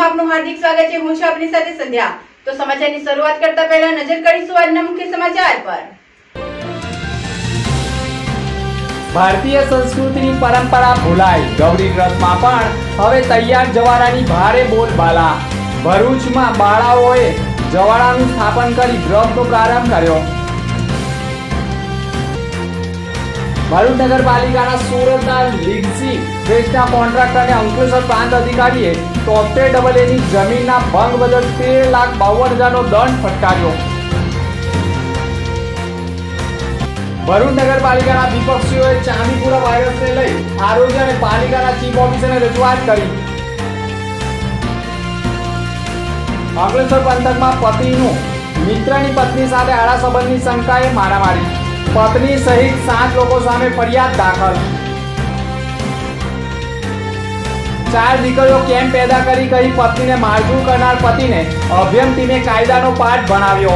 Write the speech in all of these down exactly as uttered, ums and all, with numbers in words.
ન્યૂઝમાં આપનું હાર્દિક સ્વાગત છે। હું છું આપની સાથે સંધ્યા। તો સમાચારની શરૂઆત કરતા પહેલા નજર કરીશું આજના મુખ્ય સમાચાર પર। ભારતીય સંસ્કૃતિની પરંપરા ભૂલાય, ગૌરી વ્રતમાં પણ હવે તૈયાર જવારાની ભારે બોલબાલા। ભરૂચમાં બાળાઓએ જવારાનું સ્થાપન કરી વ્રતનો પ્રારંભ કર્યો। ભરૂચ નગરપાલિકાના સુરતના લીગસી વેસ્ટના કોન્ટ્રાક્ટરને અંકલેશ્વર પ્રાંત અધિકારીએ તોતેર ડબલ એની જમીનના ભંગ બદલ તેર લાખ બાવન હજારનો દંડ ફટકાર્યો। ભરૂચ નગરપાલિકાના વિપક્ષીઓએ ચાંદીપુરા વાયરસને લઈ આરોગ્ય અને પાલિકાના ચીફ ઓફિસરને રજૂઆત કરી। અંકલેશ્વર પંથકમાં પતિનું મિત્રની પત્ની સાથે આડા સંબંધની શંકાએ મારામારી, પત્ની સહિત સાત લોકો સામે ફરિયાદ દાખલ। ચાર દીકરીઓ કેમ પેદા કરી કહી પત્નીને મારઝૂડ કરનાર પતિને અભિયમ ટીમે કાયદાનો પાઠ ભણાવ્યો।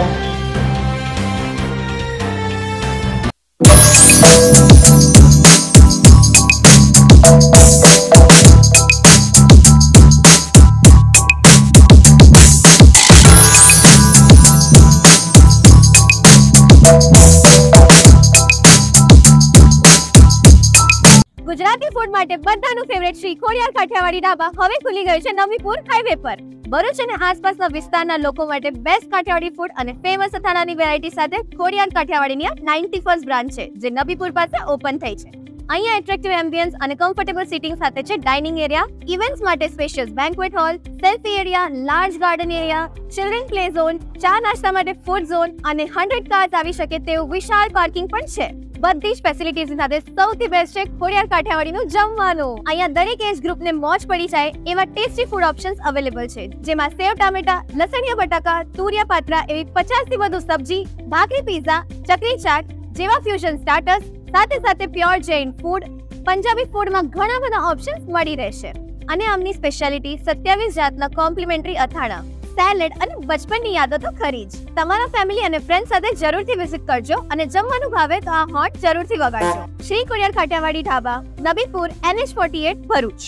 ગુજરાતી ફૂડ માટે બધાનું ફેવરેટ શ્રી ખોડિયાર કાઠિયાવાડી ઢાબા હવે ખુલી ગયું છે નવીપુર હાઈવે પર। ભરૂચ અને આસપાસના વિસ્તારના લોકો માટે બેસ્ટ કાઠિયાવાડી ફૂડ અને ફેમસ અથાણાની વેરાયટી સાથે ખોડિયાર કાઠિયાવાડીની આ નાઇન્ટી ફર્સ્ટ બ્રાન્ચ છે, જે નવીપુર પાસે ઓપન થઈ છે। અહીંયા એટ્રેક્ટિવ એમ્બિયન્સ અને કમ્ફર્ટેબલ સિટિંગ સાથે છે ડાઇનિંગ એરિયા, ઇવેન્ટ્સ માટે spacious banquet hall, selfie area, large garden area, children play zone, ચા નાસ્તા માટે ફૂડ ઝોન અને હંડ્રેડ કાર્સ આવી શકે તેવું વિશાળ પાર્કિંગ પણ છે। બધી જ ફેસિલિટીઝ સાથે સૌથી બેસ્ટ છે ખોડિયાર કાઠિયાવાડીનું જમવાનું। અહીંયા દરેક એજ ગ્રુપને મોજ પડી જાય એવા ટેસ્ટી ફૂડ ઓપ્શન્સ અવેલેબલ છે, જેમાં સેવ ટામેટા, લસણિયા બટાકા, તુરિયા પાત્રા એવી પચાસ થી વધુ સબ્જી, ભાખરી પીઝા, ચકરી ચાટ જેવા ફ્યુઝન સ્ટાર્ટર્સ સાથે સાથે પ્યોર જૈન ફૂડ, પંજાબી ફૂડમાં ઘણા બધા ઓપ્શન્સ મળી રહેશે। અને આમની સ્પેશિયાલિટી સત્યાવીસ જાતના કોમ્પ્લિમેન્ટરી અથાણા, સેલેડ અને બચપનની યાદો તો ખરી જ। તમારા ફેમિલી અને ફ્રેન્ડ સાથે જરૂરથી વિઝિટ કરજો અને જમવાનું ભાવે તો આ હોટ જરૂરથી વગાડજો। શ્રી ખોડિયાર કાઠિયાવાડી ઢાબા, નબીપુર, એન એચ અડતાલીસ, ભરૂચ।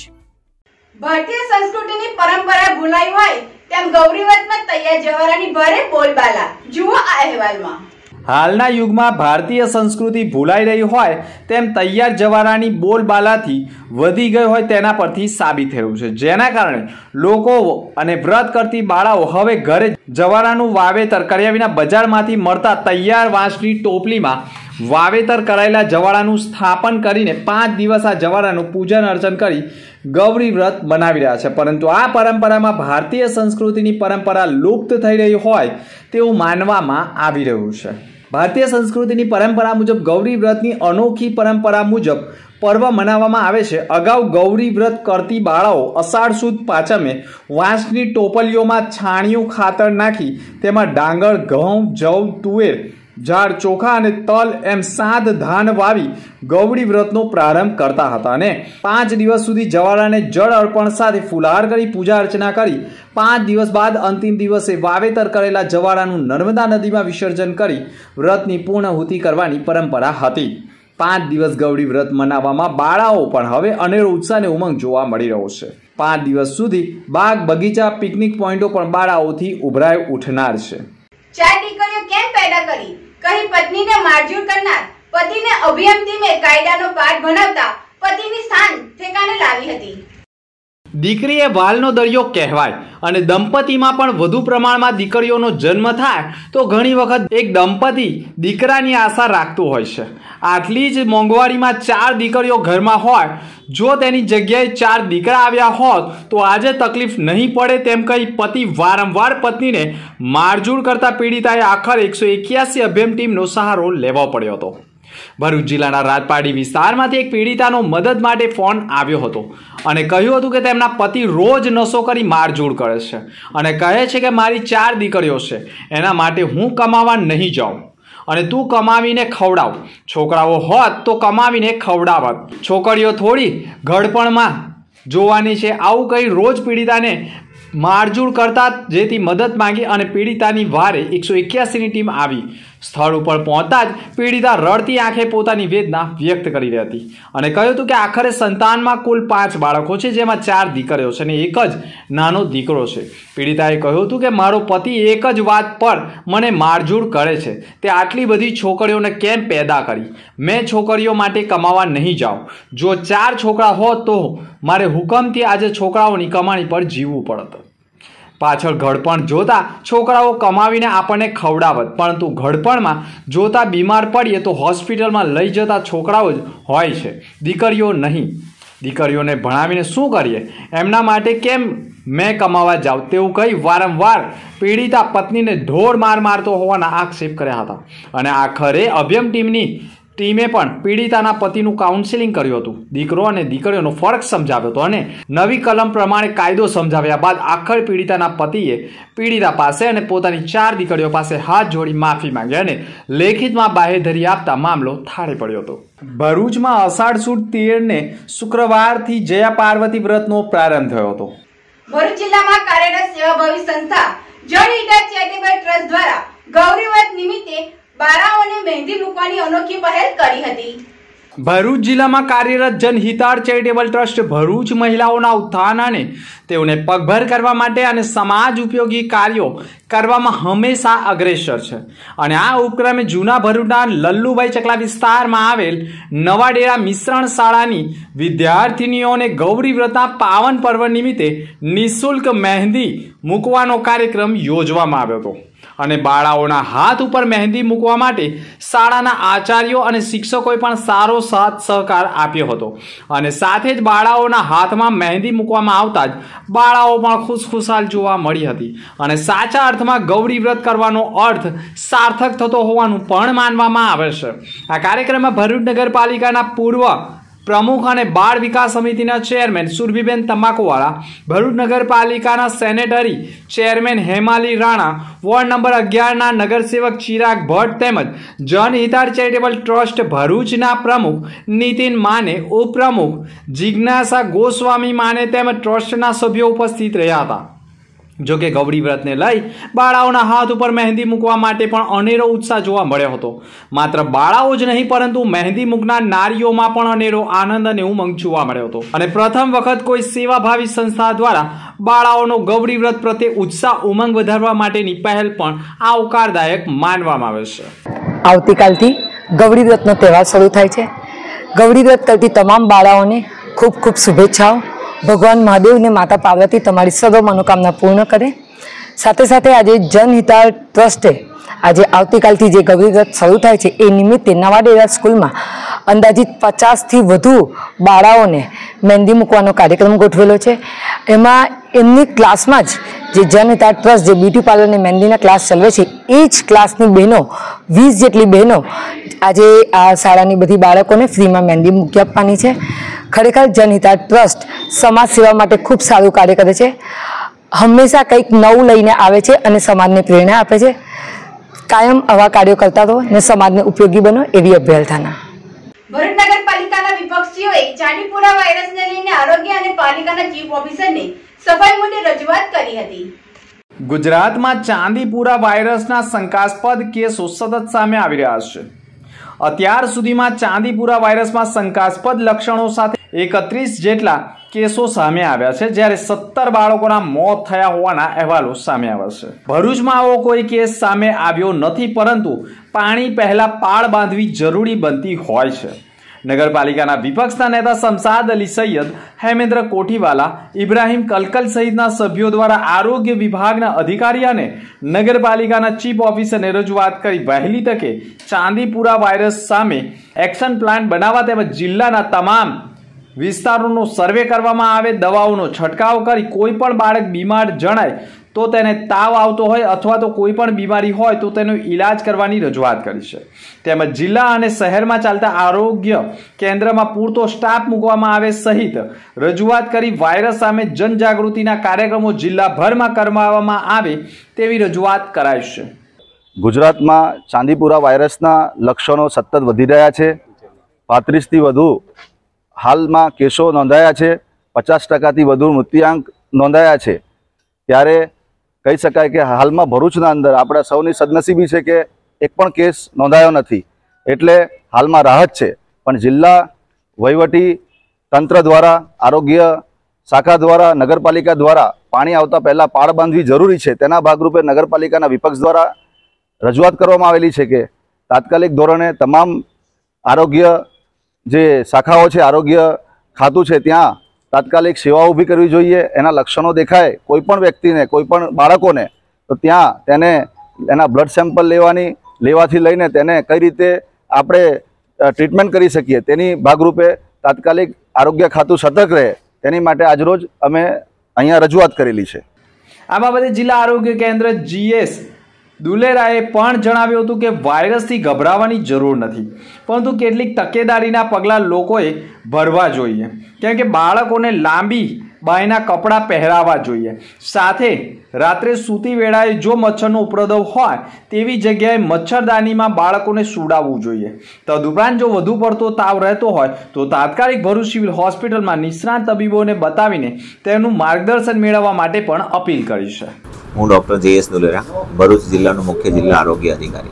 ભારતીય સંસ્કૃતિની પરંપરા ભૂલાઈ હોય તેમ ગૌરી વ્રતમાં તૈયાર જવારાની ભારે બોલબાલા। જુઓ આ અહેવાલમાં। હાલના યુગમાં ભારતીય સંસ્કૃતિ ભૂલાઈ રહી હોય તેમ તૈયાર જવારાની બોલબાલાથી વધી ગઈ હોય તેના પરથી સાબિત થયું છે, જેના કારણે લોકો અને વ્રત કરતી બાળાઓ હવે ઘરે જવારાનું વાવેતર કર્યા વિના બજારમાંથી મળતા તૈયાર વાંસની ટોપલીમાં વાવેતર કરાયેલા જવારાનું સ્થાપન કરીને પાંચ દિવસ આ જવારાનું પૂજન અર્ચન કરી ગૌરી વ્રત બનાવી રહ્યા છે। પરંતુ આ પરંપરામાં ભારતીય સંસ્કૃતિની પરંપરા લુપ્ત થઈ રહી હોય તેવું માનવામાં આવી રહ્યું છે। ભારતીય સંસ્કૃતિની પરંપરા મુજબ ગૌરી વ્રતની અનોખી પરંપરા મુજબ પર્વ મનાવવામાં આવે છે। અગાઉ ગૌરી વ્રત કરતી બાળાઓ અષાઢ સુદ પાંચમે વાંસની ટોપલીઓમાં છાણિયું ખાતર નાખી તેમાં ડાંગર, ઘઉં, જવ, તુવેર, ઝાડ, ચોખા અને તલ એમ સાત ધાન વાવી ગૌરી વ્રતનો પ્રારંભ કરતા હતા અને પાંચ દિવસ સુધી જવારાને જળ અર્પણ સાથે ફુલહાર કરી પૂજા અર્ચના કરી પાંચ દિવસ બાદ અંતિમ દિવસે વાવેતર કરેલા જવારાનું નર્મદા નદીમાં વિસર્જન કરી વ્રતની પૂર્ણાહુતિ કરવાની પરંપરા હતી। પાંચ દિવસ ગૌરી વ્રત મનાવવામાં બાળાઓ પણ હવે અનેરો ઉત્સાહ અને ઉમંગ જોવા મળી રહ્યો છે। પાંચ દિવસ સુધી બાગ, બગીચા, પિકનિક પોઈન્ટો પણ બાળાઓથી ઉભરાઈ ઉઠનાર છે। ચાર દીકરીઓ કેમ પેદા કરી કહી પત્નીને મારઝૂડ કરનાર પતિને અભિયમ ટીમે કાયદાનો પાઠ ભણાવતા પતિની શાન ઠેકાણે લાવી હતી। દીકરી એ વાલનો દરિયો કહેવાય અને દંપતીમાં પણ વધુ પ્રમાણમાં દીકરીઓનો જન્મ થાય તો ઘણી વખત એક દંપતી દીકરાની આશા રાખતું હોય છે। આટલી જ મોંઘવારીમાં ચાર દીકરીઓ ઘરમાં હોય, જો તેની જગ્યાએ ચાર દીકરા આવ્યા હોત તો આજે તકલીફ નહીં પડે તેમ કહી પતિ વારંવાર પત્નીને મારઝૂડ કરતા પીડિતાએ આખર એકસો એક્યાસી અભિયમ ટીમનો સહારો લેવો પડ્યો હતો। ભરૂચ જિલ્લાના રાજપાડી વિસ્તારમાંથી એક પીડિતાનો મદદ માટે ફોન આવ્યો હતો અને કહ્યું હતું કે તેમના પતિ રોજ નશો કરી મારઝૂડ કરે છે અને કહે છે કે મારી ચાર દીકરીઓ છે, એના માટે હું કમાવા નહીં જાઉં અને તું કમાવીને ખવડાવ। છોકરાઓ હોત તો કમાવીને ખવડાવત, છોકરીઓ થોડી ઘડપણમાં જોવાની છે, આવું કહી રોજ પીડિતાને મારઝૂડ કરતા, જેથી મદદ માંગી અને પીડિતાની વારે એકસો એક્યાસીની ટીમ આવી સ્થળ ઉપર પહોંચતા જ પીડિતા રડતી આંખે પોતાની વેદના વ્યક્ત કરી રહી હતી અને કહ્યું હતું કે આખરે સંતાનમાં કુલ પાંચ બાળકો છે, જેમાં ચાર દીકરીઓ છે અને એક જ નાનો દીકરો છે. પીડિતાએ કહ્યું હતું કે મારો પતિ એક જ વાત પર મને મારઝૂડ કરે છે, તે આટલી બધી છોકરીઓને કેમ પેદા કરી? મેં છોકરીઓ માટે કમાવા નહીં જાઉં. જો ચાર છોકરા હોત તો મારે હુકમથી આજે છોકરાઓની કમાણી પર જીવવું પડત. પાછળ ઘડપણ જોતા છોકરાઓ કમાવીને આપણને ખવડાવત, પરંતુ ઘડપણમાં જોતા બીમાર પડીએ તો હોસ્પિટલમાં લઈ જતા છોકરાઓ જ હોય છે, દીકરીઓ નહીં. દીકરીઓને ભણાવીને શું કરીએ? એમના માટે કેમ મેં કમાવા જાઉં? તેવું કહી વારંવાર પીડિતા પત્નીને ઢોર માર મારતો હોવાના આક્ષેપ કર્યા હતા અને આખરે અભયમ ટીમની ટીમે પણ પીડિતાના પતિનું કાઉન્સેલિંગ કર્યું હતું, દીકરો અને દીકરીઓનો ફરક સમજાવ્યો હતો અને નવી કલમ પ્રમાણે કાયદો સમજાવ્યા બાદ આખરે પીડિતાના પતિએ પીડિતા પાસે અને પોતાની ચાર દીકરીઓ પાસે હાથ જોડી માફી માંગી અને લેખિતમાં બાહેધરી આપતા મામલો થાળે પડ્યો હતો. ભરૂચમાં અષાઢ સુદ તેરને શુક્રવારથી જયા પાર્વતી વ્રતનો પ્રારંભ થયો હતો. ભરૂચ જિલ્લામાં કાર્યરત સેવાભાવી સંસ્થા જનહિતા ચેરિટેબલ ટ્રસ્ટ દ્વારા ગૌરી વ્રત નિમિત્તે બાળાઓને મહેંદી મૂકવાની અનોખી પહેલ કરી હતી. ભરૂચ જિલ્લામાં કાર્યરત જનહિતાર્થ ચેરિટેબલ ટ્રસ્ટ ભરૂચ મહિલાઓના ઉત્થાન અને તેઓને પગભર કરવા માટે અને સમાજ ઉપયોગી કાર્યો કરવામાં હંમેશા અગ્રેસર છે અને આ ઉપક્રમે જૂના ભરૂચના લલ્લુભાઈ ચકલા વિસ્તારમાં આવેલ નવાડેરા મિશ્રણ શાળાની વિદ્યાર્થીનીઓને ગૌરી વ્રતના પાવન પર્વ નિમિત્તે નિઃશુલ્ક મહેંદી મૂકવાનો કાર્યક્રમ યોજવામાં આવ્યો હતો અને બાળાઓના હાથ ઉપર મહેંદી મૂકવા માટે શાળાના આચાર્યો અને શિક્ષકોએ પણ સારો સાથ સહકાર આપ્યો હતો અને સાથે જ બાળાઓના હાથમાં મહેંદી મૂકવામાં આવતા જ બાળાઓ પણ ખુશખુશાલ જોવા મળી હતી અને સાચા અર્થમાં ગૌરી વ્રત કરવાનો અર્થ સાર્થક થતો હોવાનું પણ માનવામાં આવે છે. આ કાર્યક્રમમાં ભરૂચ નગરપાલિકાના પૂર્વ પ્રમુખ અને બાળ વિકાસ સમિતિના ચેરમેન સુરભીબેન તમાકુવાળા, ભરૂચ નગરપાલિકાના sanitary chairman Hemali Rana, ward number અગિયારના નગરસેવક ચિરાગ ભટ્ટ તેમજ જનહિતાર્થ ચેરિટેબલ ટ્રસ્ટ ભરૂચના પ્રમુખ નીતિન માને, ઉપપ્રમુખ જિજ્ઞાસા ગોસ્વામી માને તેમજ ટ્રસ્ટના સભ્યો ઉપસ્થિત રહ્યા હતા. જો કે ગૌરી વ્રતને લઈ બાળાઓના હાથ ઉપર મહેંદી મૂકવા માટે પણ અનેરો ઉત્સાહ જોવા મળ્યો હતો. માત્ર બાળાઓ જ નહીં પરંતુ મહેંદી મૂકનાર નારીઓમાં પણ અનેરો આનંદ અને ઉમંગ જોવા મળ્યો હતો અને પ્રથમ વખત કોઈ સેવાભાવી સંસ્થા દ્વારા બાળાઓનો ગૌરી વ્રત પ્રત્યે ઉત્સાહ ઉમંગ વધારવા માટેની પહેલ પણ આવકારદાયક માનવામાં આવે છે. આવતીકાલથી ગૌરી વ્રતનો તહેવાર શરૂ થાય છે. ગૌરી વ્રત કરતી તમામ બાળાઓને ખૂબ ખૂબ શુભેચ્છાઓ. ભગવાન મહાદેવ ને માતા પાર્વતી તમારી સર્વ મનોકામના પૂર્ણ કરે. સાથે સાથે આજે જનહિતાર્થ ટ્રસ્ટે આજે આવતીકાલથી જે ગૌરી વ્રત શરૂ થાય છે એ નિમિત્તે નવાડેરા સ્કૂલમાં અંદાજિત પચાસથી વધુ બાળાઓને મહેંદી મૂકવાનો કાર્યક્રમ ગોઠવેલો છે. એમાં એમની ક્લાસમાં જ જે જનહિતાર્થ ટ્રસ્ટ જે બ્યુટી પાર્લર અને મહેંદીના ક્લાસ ચલાવે છે એ જ ક્લાસની બહેનો વીસ જેટલી બહેનો આજે આ શાળાની બધી બાળકોને ફ્રીમાં મહેંદી મૂકી આપવાની છે. ખરેખર જનહિતાર્થ ટ્રસ્ટ સમાજ સેવા માટે ખૂબ સારું કાર્ય કરે છે. હંમેશા કંઈક નવું લઈને આવે છે અને સમાજને પ્રેરણા આપે છે. કાયમ આવા કાર્યો કરતા રહો અને સમાજને ઉપયોગી બનો એવી અભ્યર્થના. ભરૂચ નગરપાલિકાના વિપક્ષીઓએ ચાંદીપુરા વાયરસને લઈને આરોગ્ય અને પાલિકાના ચીફ ઓફિસરને સફાઈ મુદ્દે રજૂઆત કરી હતી. ગુજરાતમાં ચાંદીપુરા વાયરસના શંકાસ્પદ કેસો સતત સામે આવી રહ્યા છે. અત્યાર સુધીમાં ચાંદીપુરા વાયરસમાં શંકાસ્પદ લક્ષણો સાથે એકત્રીસ જેટલા કેસો સામે આવ્યા છે, જ્યારે સત્તર બાળકોના મોત થયા હોવાના અહેવાલો સામે આવ્યા છે. ભરૂચમાં આવો કોઈ કેસ સામે આવ્યો નથી, પરંતુ પાણી પહેલા પાળ બાંધવી જરૂરી બનતી હોય છે. નગરપાલિકાના વિપક્ષના નેતા શમશાદ અલી સૈયદ, હેમેન્દ્ર કોઠીવાલા, ઇબ્રાહિમ કલકલ સહિતના સભ્યો દ્વારા આરોગ્ય વિભાગના અધિકારી અને નગરપાલિકાના ચીફ ઓફિસરને રજૂઆત કરી વહેલી તકે ચાંદીપુરા વાયરસ સામે એક્શન પ્લાન બનાવવા તેમજ જિલ્લાના તમામ વિસ્તારોનો સર્વે કરવામાં આવે, દવાઓનો છંટકાવ કરી કોઈ પણ બાળક બીમાર જણાય તો તેને તાવ આવતો હોય અથવા તો કોઈ પણ બીમારી હોય તો તેનો ઈલાજ કરવાની રજૂઆત કરી છે. તેમજ જિલ્લા અને શહેરમાં ચાલતા આરોગ્ય કેન્દ્રમાં પૂરતો સ્ટાફ મૂકવામાં આવે સહિત રજૂઆત કરી વાયરસ સામે જનજાગૃતિના કાર્યક્રમો જિલ્લાભરમાં કરવામાં આવે તેવી રજૂઆત કરાઈ છે. ગુજરાતમાં ચાંદીપુરા વાયરસના લક્ષણો સતત વધી રહ્યા છે. પાંત્રીસથી વધુ હાલમાં કેસો નોંધાયા છે. પચાસ ટકાથી વધુ મૃત્યુઆંક નોંધાયા છે. ત્યારે કહી શકાય કે હાલમાં ભરૂચના અંદર આપણા સૌની સદનસીબી છે કે એક પણ કેસ નોંધાયો નથી, એટલે હાલમાં રાહત છે. પણ જિલ્લા વહીવટી તંત્ર દ્વારા, આરોગ્ય શાખા દ્વારા, નગરપાલિકા દ્વારા પાણી આવતા પહેલાં પાળ બાંધવી જરૂરી છે. તેના ભાગરૂપે નગરપાલિકાના વિપક્ષ દ્વારા રજૂઆત કરવામાં આવેલી છે કે તાત્કાલિક ધોરણે તમામ આરોગ્ય જે શાખાઓ છે, આરોગ્ય ખાતું છે, ત્યાં તાત્કાલિક સેવાઓ ઊભી કરવી જોઈએ. એના લક્ષણો દેખાય કોઈ પણ વ્યક્તિને, કોઈ પણ બાળકોને, તો ત્યાં તેને એના બ્લડ સેમ્પલ લેવાની લેવાથી લઈને તેને કઈ રીતે આપણે ટ્રીટમેન્ટ કરી શકીએ તેની ભાગરૂપે તાત્કાલિક આરોગ્ય ખાતું સતર્ક રહે તેની માટે આજરોજ અમે અહીંયા રજૂઆત કરેલી છે. આ બાબતે જિલ્લા આરોગ્ય કેન્દ્ર જીએસ દુલેરાએ પણ જણાવ્યું હતું કે વાયરસથી ગભરાવાની જરૂર નથી, પરંતુ કેટલીક તકેદારીના પગલાં લોકોએ ભરવા જોઈએ, કેમ કે બાળકોને લાંબી બાયના કપડાં પહેરાવવા જોઈએ. સાથે રાત્રે સૂતી વેળાએ જો મચ્છરનો ઉપદ્રવ હોય તેવી જગ્યાએ મચ્છરદાનીમાં બાળકોને સુડાવવું જોઈએ. તદુપરાંત જો વધુ પડતો તાવ રહેતો હોય તો તાત્કાલિક ભરૂચ સિવિલ હોસ્પિટલમાં નિષ્ણાત તબીબોને બતાવીને તેનું માર્ગદર્શન મેળવવા માટે પણ અપીલ કરી છે. હું ડૉક્ટર જે એસ દુલેરા, ભરૂચ જિલ્લાનો મુખ્ય જિલ્લા આરોગ્ય અધિકારી.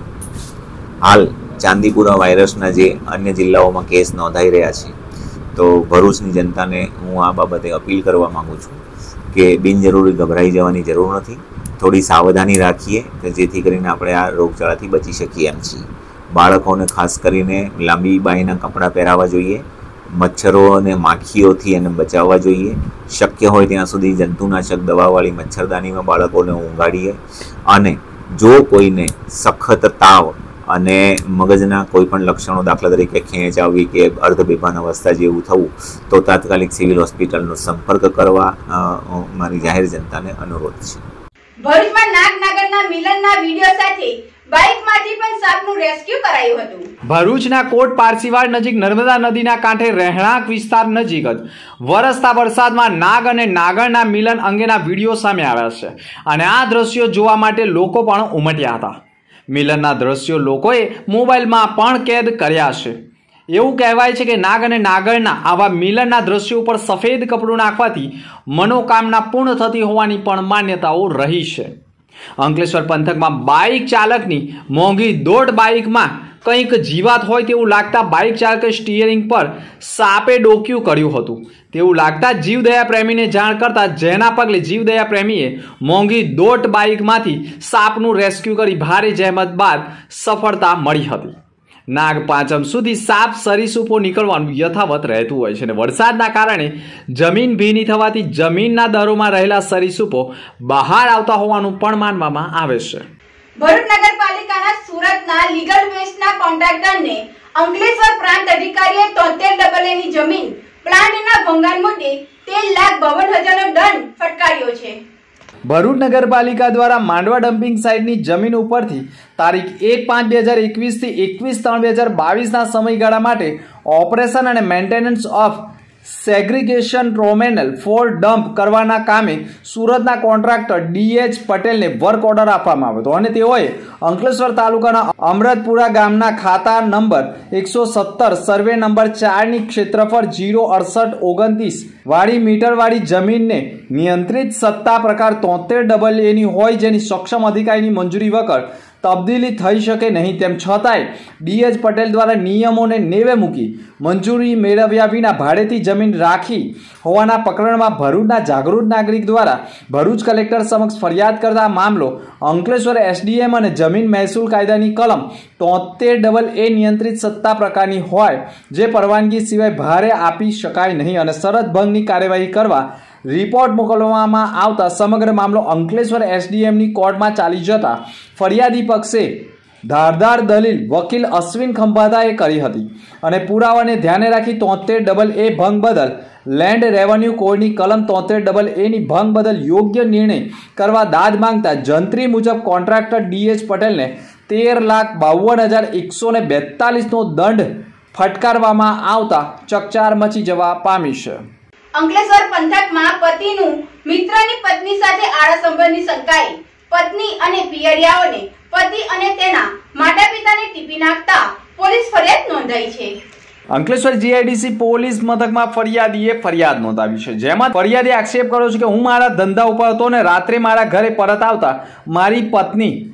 હાલ ચાંદીપુરા વાયરસના જે અન્ય જિલ્લાઓમાં કેસ નોંધાઈ રહ્યા છે, તો ભરૂચની જનતાને હું આ બાબતે અપીલ કરવા માગું છું કે બિનજરૂરી ગભરાઈ જવાની જરૂર નથી. થોડી સાવધાની રાખીએ કે જેથી કરીને આપણે આ રોગચાળાથી બચી શકીએ એમ છીએ. બાળકોને ખાસ કરીને લાંબી બાયના કપડાં પહેરાવવા જોઈએ, મચ્છરો અને માખીઓથી એને બચાવવા જોઈએ. શક્ય હોય ત્યાં સુધી જંતુનાશક દવાવાળી મચ્છરદાનીમાં બાળકોને ઊંઘાડીએ. અને જો કોઈને સખત તાવ અને મગજના કોઈ પણ લક્ષણો, દાખલા તરીકે ખેંચ આવવી કે અર્ધ બેભાન અવસ્થા જેવું થવું, તો તાત્કાલિક સિવિલ હોસ્પિટલનો સંપર્ક કરવા મારી જાહેર જનતાને અનુરોધ છે. ભરૂચમાં નાગનાગરના મિલનના વિડીયો સાથે બાઇકમાંથી પણ સાપનું રેસ્ક્યુ કરાયું હતું. ભરૂચના કોટ પારસીવાડ નજીક નર્મદા નદીના કાંઠે રહેણાંક વિસ્તાર નજીક જ વરસતા વરસાદમાં નાગ અને નાગરના મિલન અંગેના વિડીયો સામે આવ્યા છે, અને આ દ્રશ્યો જોવા માટે લોકો પણ ઉમટ્યા હતા. મિલનના દ્રશ્યો લોકોએ મોબાઈલમાં પણ કેદ કર્યા છે. એવું કહેવાય છે કે નાગ અને નાગરના આવા મિલનના દ્રશ્યો ઉપર સફેદ કપડું નાખવાથી મનોકામના પૂર્ણ થતી હોવાની પણ માન્યતાઓ રહી છે. અંકલેશ્વર પંથકમાં બાઇક ચાલકની મોંઘી દોઢ બાઇકમાં કંઈક જીવાત હોય તેવું લાગતા બાઇક ચાલકે સ્ટીયરિંગ પર સાપે ડોક્યું કર્યું હતું. તેવું લાગતા જીવદયા પ્રેમીને જાણ કરતા, જેના પગલે જીવદયા પ્રેમીએ મોંઘી દોઢ બાઇકમાંથી સાપનું રેસ્ક્યુ કરી ભારે જહેમત બાદ સફળતા મળી હતી. નાગ પાંચમ સુધી સાપ સરીસૃપો નીકળવાનું યથાવત રહેતું હોય છે, અને વરસાદના કારણે જમીન ભીની થવાથી જમીનના દરોમાં રહેલા સરીસૃપો બહાર આવતા હોવાનું પણ માનવામાં આવે છે. ભરૂચ નગરપાલિકાના સુરતના લીગલ વેસ્ટના કોન્ટ્રાક્ટરને અંકલેશ્વર પ્રાંત અધિકારીએ તોતેર ડબલ એની જમીન પ્લાન્ટના ભંગાણ મુદ્દે તેર લાખ બાવન હજારનો દંડ ફટકાર્યો છે. ભરૂચ નગરપાલિકા દ્વારા માંડવા ડમ્પિંગ સાઇટની જમીન ઉપરથી તારીખ એક પાંચ બે હજાર એકવીસથી એકવીસ ત્રણ બે હજાર બાવીસના સમયગાળા માટે ઓપરેશન અને maintenance of segregation trommel for dump કરવાના કામે સુરતના કોન્ટ્રાક્ટર ડી એચ પટેલને વર્ક ઓર્ડર આપવામાં આવ્યો હતો, અને તેઓએ અંકલેશ્વર તાલુકાના અમરતપુરા ગામના ખાતા નંબર એકસો સત્તર સર્વે નંબર ચારની ક્ષેત્રફળ જીરો અડસઠ ઓગણત્રીસ વાળી મીટરવાળી જમીનને નિયંત્રિત સત્તા પ્રકાર તોતેર ડબલ એની હોય, જેની સક્ષમ અધિકારીની મંજૂરી વગર તબદીલી થઈ શકે નહીં. તેમ છતાંય ડી એચ પટેલ દ્વારા નિયમોને નેવે મૂકી મંજૂરી મેળવ્યા વિના ભાડેથી જમીન રાખી હોવાના પ્રકરણમાં ભરૂચના જાગૃત નાગરિક દ્વારા ભરૂચ કલેક્ટર સમક્ષ ફરિયાદ કરતા મામલો અંકલેશ્વર એસડીએમ અને જમીન મહેસૂલ કાયદાની કલમ તોતેર ડબલ એ નિયંત્રિત સત્તા પ્રકારની હોય, જે પરવાનગી સિવાય ભારે આપી શકાય નહીં, અને શરત ભંગની કાર્યવાહી કરવા રિપોર્ટ મોકલવામાં આવતા સમગ્ર મામલો અંકલેશ્વર એસડીએમની કોર્ટમાં ચાલી જતા ફરિયાદી પક્ષે ધારદાર દલીલ વકીલ અશ્વિન ખંભાતાએ કરી હતી, અને પુરાવાને ધ્યાને રાખી તોતેર ડબલ એ ભંગ બદલ લેન્ડ રેવન્યુ કોડની કલમ તોતેર ડબલ એની ભંગ બદલ યોગ્ય નિર્ણય કરવા દાદ માંગતા જંત્રી મુજબ કોન્ટ્રાક્ટર ડી એચ પટેલને તેર લાખ બાવન હજાર એકસો ને બેતાલીસનો દંડ ફટકારવામાં આવતા ચકચાર મચી જવા પામી છે. અંકલેશ્વર પંથકમાં પતિનું મિત્રની પત્ની સાથે આડા સંબંધની શંકાએ પત્ની અને પિયરિયાઓને પતિ અને તેના માતા પિતાને ટીપી નાખતા પોલીસ ફરિયાદ નોંધાઈ છે. અંકલેશ્વર જીઆઈડીસી પોલીસ મથકમાં ફરિયાદીએ ફરિયાદ નોંધાવી છે, જેમાં ફરિયાદે આક્ષેપ કર્યો છે કે હું મારા ધંધા ઉપર હતો ને રાત્રે મારા ઘરે પરત આવતા મારી પત્ની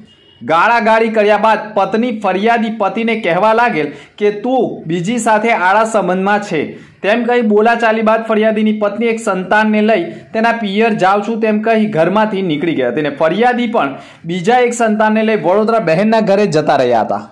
ગાળાગાળી કર્યા બાદ પત્ની ફરિયાદી પતિને કહેવા લાગેલ કે તું બીજી સાથે આડા સંબંધમાં છે તેમ કહી બોલાચાલી બાદ ફરિયાદીની પત્ની એક સંતાનને લઈ તેના પિયર જાઉં છું તેમ કહી ઘરમાંથી નીકળી ગયા હતી. ફરિયાદી પણ બીજા એક સંતાનને લઈ વડોદરા બહેનના ઘરે જતા રહ્યા હતા.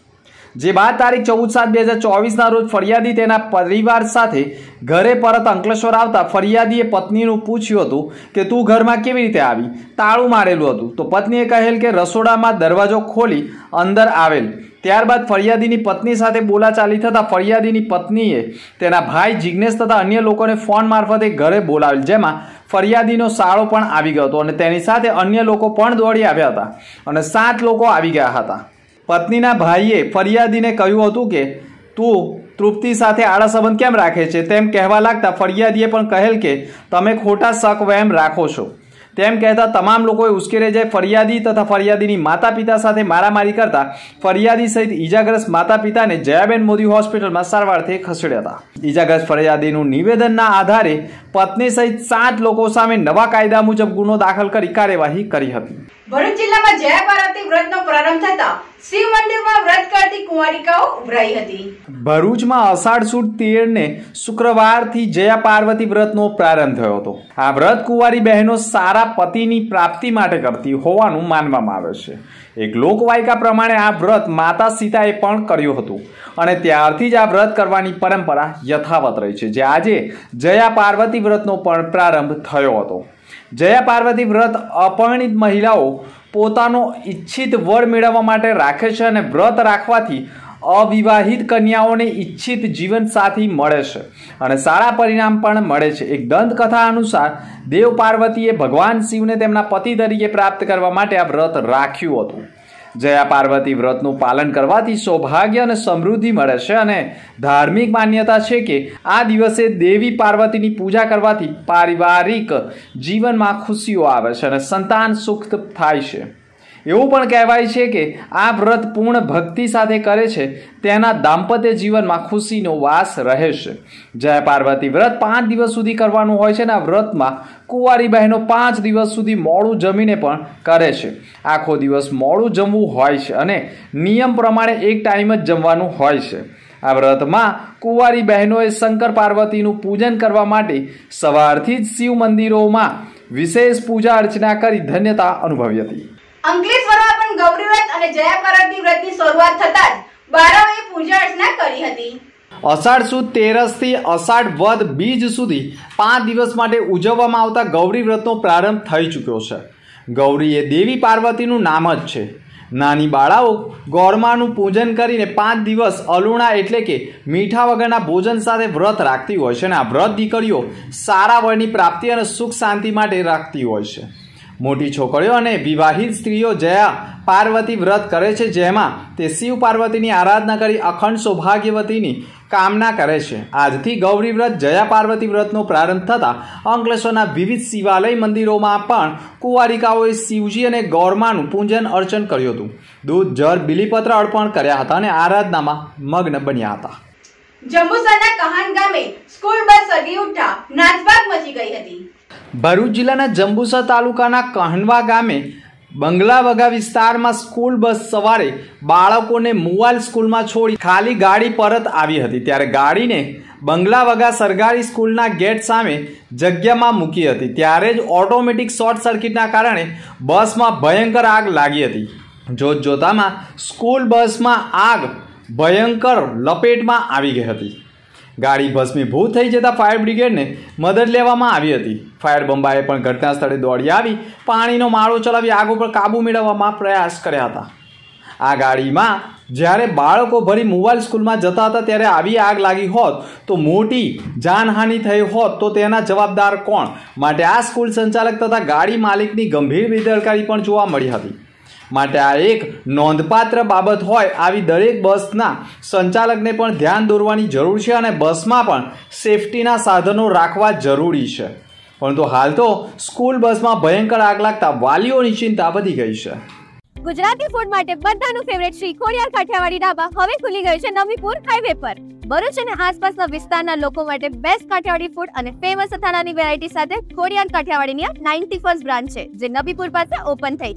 જે બાદ તારીખ ચૌદ સાત બે હજાર ચોવીસના રોજ ફરિયાદી તેના પરિવાર સાથે ઘરે પરત અંકલેશ્વર આવતા ફરિયાદીએ પત્નીનું પૂછ્યું હતું કે તું ઘરમાં કેવી રીતે આવી, તાળું મારેલું હતું. તો પત્નીએ કહેલ કે રસોડામાં દરવાજો ખોલી અંદર આવેલ. ત્યારબાદ ફરિયાદીની પત્ની સાથે બોલાચાલી થતાં ફરિયાદીની પત્નીએ તેના ભાઈ જિગ્નેશ તથા અન્ય લોકોને ફોન મારફતે ઘરે બોલાવેલ, જેમાં ફરિયાદીનો સાળો પણ આવી ગયો હતો અને તેની સાથે અન્ય લોકો પણ દોડી આવ્યા હતા અને સાત લોકો આવી ગયા હતા. પત્નીના ભાઈએ ફરિયાદીને કહ્યું હતું કે તું તૃપ્તિ સાથે આડા સંબંધ કેમ રાખે છે તેમ કહેવા લાગતા ફરિયાદીએ પણ કહેલ કે તમે ખોટા શક વહેમ રાખો છો તેમ કહેતા તમામ લોકોએ ઉશ્કેરાઈ જાય ફરિયાદી તથા ફરિયાદીની માતા પિતા સાથે મારામારી કરતા ફરિયાદી સહિત ઈજાગ્રસ્ત માતા પિતાને જયાબેન મોદી હોસ્પિટલમાં સારવારથી ખસેડ્યા હતા. ઈજાગ્રસ્ત ફરિયાદીનું નિવેદનના આધારે પત્ની સહિત સાત લોકો સામે નવા કાયદા મુજબ ગુનો દાખલ કરી કાર્યવાહી કરી હતી. ભરૂચ જિલ્લામાં જયા પાર્વતી વ્રતનો પ્રારંભ થતા શિવ મંદિરમાં વ્રત કરતી કુંવારિકાઓ ઉભરાઈ હતી. ભરૂચમાં અષાઢ સુદ તેર ને શુક્રવારથી જયા પાર્વતી વ્રતનો પ્રારંભ થયો હતો. આ વ્રત કુંવારી બહેનો સારા પતિની પ્રાપ્તિ માટે કરતી હોવાનું માનવામાં આવે છે. એક લોકવાયકા પ્રમાણે આ વ્રત માતા સીતાએ પણ કર્યું હતું અને ત્યારથી જ આ વ્રત કરવાની પરંપરા યથાવત રહી છે, જે આજે જયા પાર્વતી વ્રતનો પણ પ્રારંભ થયો હતો. જયા પાર્વતી વ્રત અપરિણિત મહિલાઓ પોતાનો ઈચ્છિત વર મેળવવા માટે રાખે છે અને વ્રત રાખવાથી અવિવાહિત કન્યાઓને ઈચ્છિત જીવનસાથી મળે છે અને સારા પરિણામ પણ મળે છે. એક દંતકથા અનુસાર દેવ પાર્વતીએ ભગવાન શિવને તેમના પતિ તરીકે પ્રાપ્ત કરવા માટે આ વ્રત રાખ્યું હતું. જયા પાર્વતી વ્રતનું પાલન કરવાથી સૌભાગ્ય અને સમૃદ્ધિ મળે છે અને ધાર્મિક માન્યતા છે કે આ દિવસે દેવી પાર્વતીની પૂજા કરવાથી પારિવારિક જીવનમાં ખુશીઓ આવે છે અને સંતાન સુખ થાય છે. એવું પણ કહેવાય છે કે આ વ્રત પૂર્ણ ભક્તિ સાથે કરે છે તેના દાંપત્ય જીવનમાં ખુશીનો વાસ રહે છે. જય પાર્વતી વ્રત પાંચ દિવસ સુધી કરવાનું હોય છે અને આ વ્રતમાં કુંવારી બહેનો પાંચ દિવસ સુધી મોડું જમીને પણ કરે છે. આખો દિવસ મોડું જમવું હોય છે અને નિયમ પ્રમાણે એક ટાઈમ જ જમવાનું હોય છે. આ વ્રતમાં કુંવારી બહેનોએ શંકર પાર્વતીનું પૂજન કરવા માટે સવારથી જ શિવ મંદિરોમાં વિશેષ પૂજા અર્ચના કરી ધન્યતા અનુભવી હતી. અંકલેશ્વરમાં પણ ગૌરી વ્રત અને જયા પાર્વતી વ્રતની શરૂઆત થતાં જ બારાઓએ પૂજા અર્ચના કરી હતી. અષાઢ સુદ તેરસ થી અષાઢ વદ બીજ સુધી પાંચ દિવસ માટે ઉજવવામાં આવતા ગૌરી વ્રતનો પ્રારંભ થઈ ચૂક્યો છે. ગૌરી એ દેવી પાર્વતીનું નામ જ છે. નાની બાળાઓ ગૌરમાનું પૂજન કરીને પાંચ દિવસ અલુણા એટલે કે મીઠા વગરના ભોજન સાથે વ્રત રાખતી હોય છે અને આ વ્રત દીકરીઓ સારા વરની પ્રાપ્તિ અને સુખ શાંતિ માટે રાખતી હોય છે. મોટી છોકરીઓ અને વિવાહિત સ્ત્રીઓ જયા પાર્વતી વ્રત કરે છે, જેમાં તે શિવ પાર્વતીની આરાધના કરી અખંડ સૌભાગ્યવતીની કામના કરે છે. આજથી ગૌરી વ્રત જયા પાર્વતી વ્રતનો પ્રારંભ થતાં અંકલેશ્વરના વિવિધ શિવાલય મંદિરોમાં પણ કુંવારિકાઓએ શિવજી અને ગૌરમાનું પૂજન અર્ચન કર્યું હતું. દૂધ જળ બિલીપત્ર અર્પણ કર્યા હતા અને આરાધનામાં મગ્ન બન્યા હતા. જંબુસરના કહાન ગામે સ્કૂલ બસ સળગી ઉઠતા નાસભાગ મચી ગઈ હતી. ભરૂચ જિલ્લાના જંબુસર તાલુકાના કહનવા ગામે બંગલાવગા વિસ્તારમાં સ્કૂલ બસ સવારે બાળકોને મુવાલ સ્કૂલમાં છોડી ખાલી ગાડી પરત આવી હતી. ત્યારે ગાડીને બંગલાવગા સરકારી સ્કૂલના ગેટ સામે જગ્યામાં મૂકી હતી. ત્યારે જ ઓટોમેટિક શોર્ટ સર્કિટના કારણે બસમાં ભયંકર આગ લાગી હતી. જોત જોતામાં સ્કૂલ બસમાં આગ ભયંકર લપેટમાં આવી ગઈ હતી. ગાડી ભસ્મીભૂત થઈ જતા ફાયર બ્રિગેડને મદદ લેવામાં આવી હતી. ફાયર બંબાએ પણ ઘટના સ્થળે દોડી આવી પાણીનો માળો ચલાવી આગ ઉપર કાબુ મેળવવામાં પ્રયાસ કર્યા હતા. આ ગાડીમાં જ્યારે બાળકો ભરી મુવાલ સ્કૂલમાં જતા હતા ત્યારે આવી આગ લાગી હોત તો મોટી જાનહાનિ થઈ હોત તો તેના જવાબદાર કોણ? માટે આ સ્કૂલ સંચાલક તથા ગાડી માલિકની ગંભીર બેદરકારી પણ જોવા મળી હતી. માટે આ એક નોંધપાત્ર બાબત હોય. આવી દરેક બસના સંચાલકને પણ ધ્યાન દોરવાની જરૂર છે અને બસમાં પણ સેફટીના સાધનો રાખવા જરૂરી છે. પરંતુ હાલ તો સ્કૂલ બસમાં ભયંકર આગ લાગતા વાલીઓની ચિંતા વધી ગઈ છે. ગુજરાતી ફૂડ માટે બધાનું ફેવરેટ શ્રી ખોડિયાર કાઠિયાવાડી ઢાબા હવે ખુલી ગયું છે નવીપુર હાઈવે પર. ભરૂચ અને આસપાસના વિસ્તારના લોકો માટે બેસ્ટ કાઠિયાવાડી ફૂડ અને ફેમસ અથાણાની વેરાયટી સાથે ખોડિયાર કાઠિયાવાડીની આ નાઇન્ટી ફર્સ્ટ બ્રાન્ચ છે, જે નવીપુર પાસે ઓપન થઈ છે.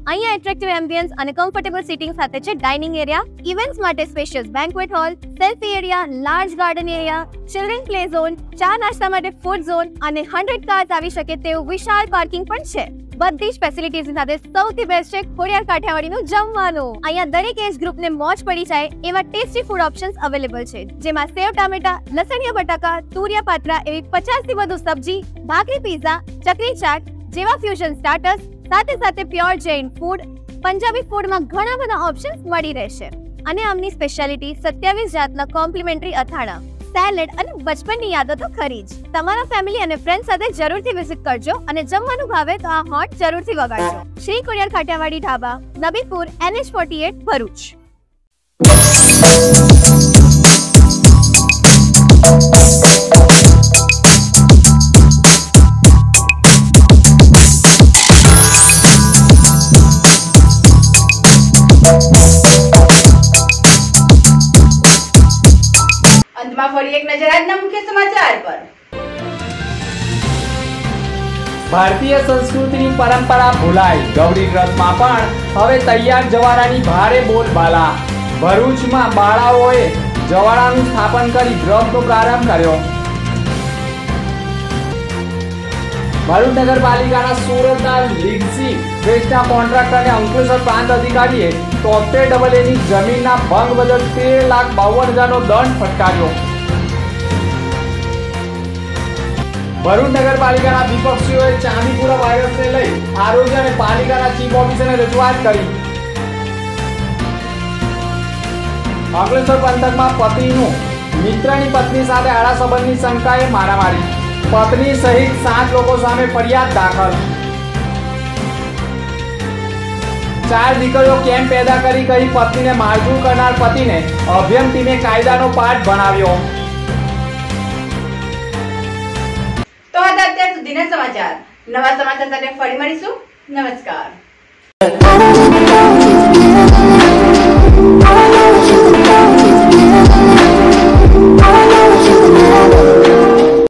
અહીંયા એટ્રેક્ટિવ એમ્બિયન્સ અને કમ્ફર્ટેબલ સીટિંગ સાથે છે ડાઇનિંગ એરિયા, ઇવેન્ટ્સ માટે spacious banquet hall, selfie area, large garden area, children play zone, ચા નાસ્તા માટે ફૂડ ઝોન અને હંડ્રેડ કાર્સ આવી શકે તેવું વિશાળ પાર્કિંગ પણ છે. બધી જ ફેસિલિટીઝ સાથે સૌથી બેસ્ટ છે ખોડિયાર કાઠિયાવાડીનું જમવાનું. અહીંયા દરેક એજ ગ્રુપને મોજ પડી જાય એવા ટેસ્ટી ફૂડ ઓપ્શન્સ અવેલેબલ છે, જેમાં સેવ ટામેટા, લસણિયા બટાકા, તુરિયા પાત્રા એવી પચાસ થી વધુ સબ્જી, ભાખરી પીઝા, ચકરી ચાટ જેવા ફ્યુઝન સ્ટાર્ટર્સ સાથે સાથે પ્યોર જૈન ફૂડ, પંજાબી ફૂડમાં ઘણા બધા ઓપ્શન્સ મળી રહેશે. અને આમની સ્પેશિયાલિટી સત્યાવીસ જાતના કોમ્પ્લિમેન્ટરી અથાણા, સેલેડ અને બચપનની યાદો તો ખરી જ. તમારા ફેમિલી અને ફ્રેન્ડ સાથે જરૂરથી વિઝિટ કરજો અને જમવાનું ભાવે તો આ હોટ જરૂરથી વગાડજો. Shri Khodiyar Kathiyawadi dhaba, Nabipur, N H forty eight, Bharuch. અંતમાં ફરી એક નજર આજના મુખ્ય સમાચાર પર. ભારતીય સંસ્કૃતિની પરંપરા ભૂલાઈ, ગૌરી વ્રતમાં પણ હવે તૈયાર જવારાની ભારે બોલબાલા. ભરૂચમાં બાળાઓએ જવારાનું સ્થાપન કરી વ્રતનો પ્રારંભ કર્યો. ભરૂચ નગરપાલિકાના સુરતના લીગસી વેસ્ટના કોન્ટ્રાક્ટર અને અંકલેશ્વર પ્રાંત અધિકારીએ તોતેર ડબલ એની જમીનના ભંગ બદલ તેર લાખ બાવન હજારનો દંડ ફટકાર્યો. ભરૂચ નગરપાલિકાના વિપક્ષીઓએ ચાંદીપુરા વાયરસને લઈ આરોગ્ય અને પાલિકાના ચીફ ઓફિસરને રજૂઆત કરી. અંકલેશ્વર પંથકમાં પતિનું મિત્રની પત્ની સાથે આડા સંબંધની શંકાએ મારામારી, પત્ની સહિત સાત લોકો સામે ફરિયાદ દાખલ. ચાર દીકરીઓ કેમ પેદા કરી કહી પત્નીને મારઝૂડ કરનાર પતિને અભિયમ ટીમે કાયદાનો પાઠ ભણાવ્યો. તો આ હતા અત્યાર સુધીના સમાચાર. નવા સમાચાર સાથે ફરી મળીશું. નમસ્કાર.